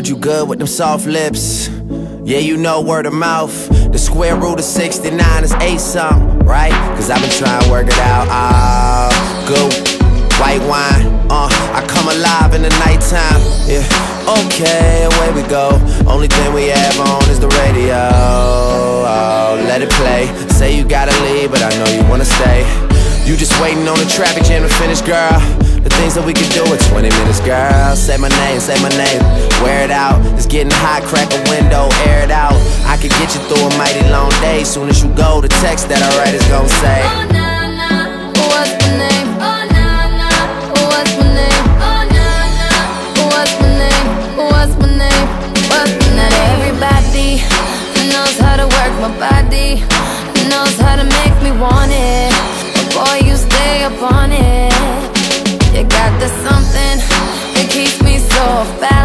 you good with them soft lips. Yeah, you know word of mouth. The square root of 69 is 8 something, right? Cause I've been trying to work it out. Good white wine, I come alive in the nighttime. Yeah, okay, away we go. Only thing we have on is the radio. Oh, let it play. Say you gotta leave, but I know you wanna stay. You just waiting on the traffic jam to finish, girl. The things that we can do in 20 minutes, girl. Say my name, wear it out. It's getting hot, crack a window, air it out. I could get you through a mighty long day. Soon as you go, the text that I write is gon' say, oh nah nah, what's my name? Oh nah nah, what's my name? Oh nah nah, what's my name? What's my name? What's my name? Not everybody knows how to work my body, knows how to make me want it. But boy, you stay up on it. You got this something that keeps me so fast.